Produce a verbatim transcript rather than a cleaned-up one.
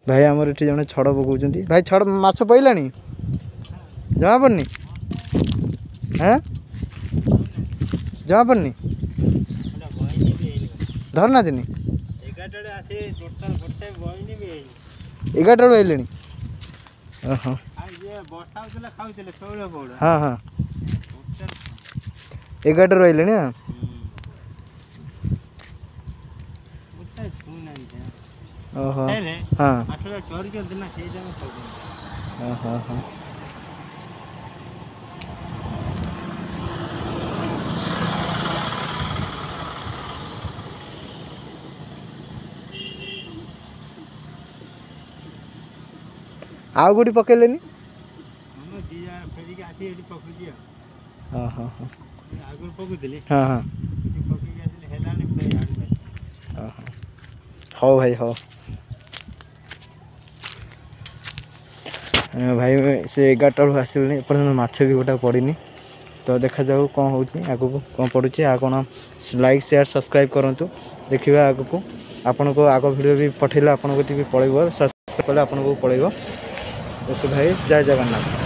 भाई आमर ये जड़े छड़ पकाउछंती भाई छड़ माछ पइलानी जमा पड़नी हाँ जमा पड़नी धरना दिन एगारटा आइले हाँ हाँ एगारटा आइले हाँ ओहो हाँ हाँ हाँ आउ गोटी पकेलेनी हाँ हाँ हाँ हाँ हाँ हाँ भाई हाँ भाई से एगारटा बेलू आसिले एपर्तन माछ भी गोटा पड़नी तो देखा जाऊ कौन हो आगू कौन पड़ुची आ कौन लाइक शेयर सब्सक्राइब करूँ देखा आगू आपण को आग भिडियो भी पठेला आपण को भी पड़े सब्सक्राइब कले आपन को पड़े ओके भाई जय जगन्नाथ।